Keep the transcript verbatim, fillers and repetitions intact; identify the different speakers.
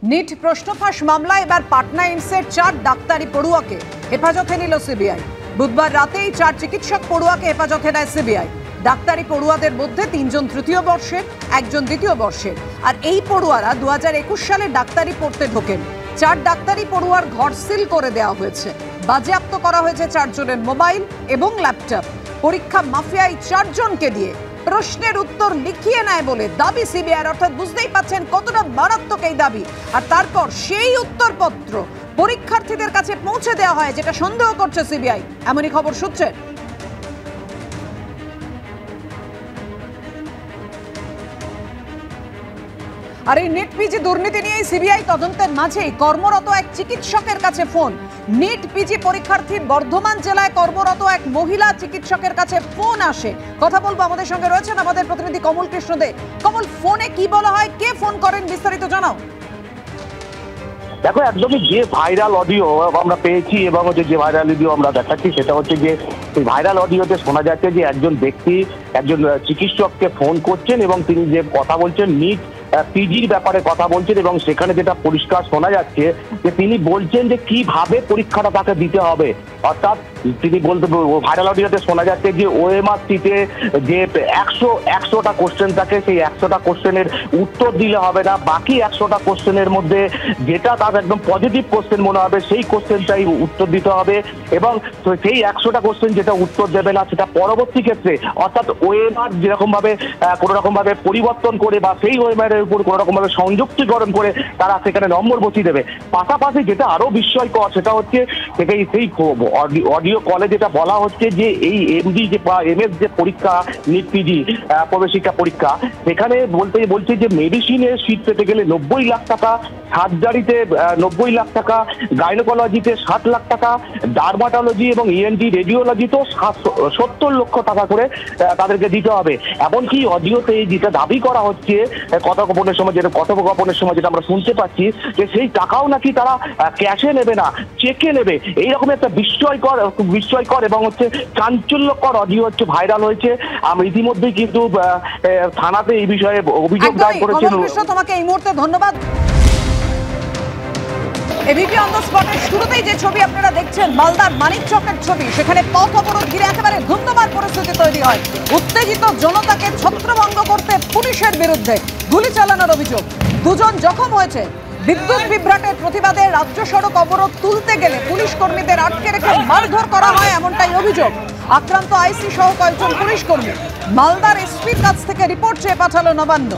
Speaker 1: NEET প্রশ্নফাঁস মামলায় এবার পাটনা এইমসের চার ডাক্তারি পড়ুয়াকে হেফাজতে নিল সিবিআই। বুধবার রাতেই চার চিকিৎসক পড়ুয়াকে হেফাজতে নেয় সিবিআই। ডাক্তারি পড়ুয়াদের মধ্যে তিনজন তৃতীয় বর্ষের, একজন দ্বিতীয় বর্ষের। আর এই পড়ুয়ারা দু হাজার একুশ সালে ডাক্তারি পড়তে ঢোকেন। চার ডাক্তারি পড়ুয়ার ঘর সিল করে দেওয়া হয়েছে। বাজেয়াপ্ত করা হয়েছে চারজনের মোবাইল এবং ল্যাপটপ। পরীক্ষা মাফিয়াই চারজনকে দিয়ে প্রশ্নের উত্তর লিখিয়ে নেয় বলে দাবি সিবিআই। অর্থাৎ বুঝতেই পাচ্ছেন কতটা মারাত্মক এই দাবি। আর তারপর সেই উত্তরপত্র পরীক্ষার্থীদের কাছে পৌঁছে দেওয়া হয়, যেটা সন্দেহ করছে সিবিআই। এমনই খবর সূত্রে। আর এই নিট পিজি দুর্নীতি নিয়ে সিবিআই তদন্তের মাঝেই কর্মরত এক চিকিৎসকের কাছে ফোন। নিট পিজি পরীক্ষার্থী বর্ধমান জেলায় কর্মরত এক মহিলা চিকিৎসকের কাছে ফোন আসে। কথা বলবো, আমাদের সঙ্গে রয়েছেন আমাদের প্রতিনিধি কমল কৃষ্ণ দে। কমল, ফোনে কি বলা হয়, কে ফোন করেন, বিস্তারিত জানাও।
Speaker 2: দেখো, একদমই যে ভাইরাল অডিও আমরা পেয়েছি এবং হচ্ছে যে ভাইরাল অডিও আমরা দেখাচ্ছি সেটা হচ্ছে যে এই ভাইরাল অডিওতে শোনা যাচ্ছে যে একজন ব্যক্তি একজন চিকিৎসককে ফোন করছেন এবং তিনি যে কথা বলছেন নিট পিজির ব্যাপারে কথা বলছেন এবং সেখানে যেটা পরিষ্কার শোনা যাচ্ছে যে তিনি বলছেন যে কিভাবে পরীক্ষাটা তাকে দিতে হবে। অর্থাৎ তিনি বলতে ভাইরাল অডিওতে শোনা যাচ্ছে যে ওএমআর সিটে যে একশো একশোটা কোশ্চেন থাকে, সেই একশোটা কোশ্চেনের উত্তর দিলে হবে না, বাকি একশোটা কোশ্চেনের মধ্যে যেটা তার একদম পজিটিভ কোশ্চেন মনে হবে সেই কোশ্চেনটাই উত্তর দিতে হবে এবং সেই একশোটা কোশ্চেন যেটা উত্তর দেবে না সেটা পরবর্তী ক্ষেত্রে অর্থাৎ ওএমআর যেরকম ভাবে কোনো রকম ভাবে পরিবর্তন করে বা সেই ওএমআর এর উপর কোনো রকম ভাবে সংযুক্তিকরণ করে তারা সেখানে নম্বর বসিয়ে দেবে। পাশাপাশি যেটা আরো বিস্ময়কর সেটা হচ্ছে সেটাই সেই অডিও কলে যেটা বলা হচ্ছে যে এই এমডি যে বা এমএস যে পরীক্ষা নিট পিজি প্রবেশিক্ষা পরীক্ষা, সেখানে বলতে বলছে যে মেডিসিনের সিট পেতে গেলে নব্বই লাখ টাকা, সার্জারিতে নব্বই লাখ টাকা, গাইনোকোলজিতে ষাট লাখ টাকা, ডার্মাটোলজি এবং ইএনটি রেডিওলজিতেও সত্তর লক্ষ টাকা করে তাদেরকে দিতে হবে। এমনকি অডিওতে যেটা দাবি করা হচ্ছে কথোপকথনের সময় যেটা কথোপকথনের সময় যেটা আমরা শুনতে পাচ্ছি যে সেই টাকাও নাকি তারা ক্যাশে নেবে না, চেকে নেবে। এইরকম একটা বিস্ময়কর বিস্ময়কর এবং হচ্ছে চাঞ্চল্যকর অডিও হচ্ছে ভাইরাল হয়েছে। আমি ইতিমধ্যেই কিন্তু থানাতে এই বিষয়ে অভিযোগ দায়ের করেছেন।
Speaker 1: তোমাকে এই মুহূর্তে ধন্যবাদ। এবিপি অন দ্য স্পটের শুরুতেই যে ছবি আপনারা দেখছেন মালদার মানিকচকের ছবি, সেখানে পথ অবরোধ ঘিরে একেবারে ধুন্ধুমার পরিস্থিতি তৈরি হয়। উত্তেজিত জনতাকে ছত্রভঙ্গ করতে পুলিশের বিরুদ্ধে গুলি চালানোর অভিযোগ। দুজন জখম হয়েছে। বিদ্যুৎ বিভ্রাটের প্রতিবাদে রাজ্য সড়ক অবরোধ তুলতে গেলে পুলিশ কর্মীদের আটকে রেখে মারধর করা হয়, এমনটাই অভিযোগ। আক্রান্ত আইসি সহ কয়েকজন পুলিশ কর্মী। মালদার এসপির কাছ থেকে রিপোর্ট চেয়ে পাঠালো নবান্ন।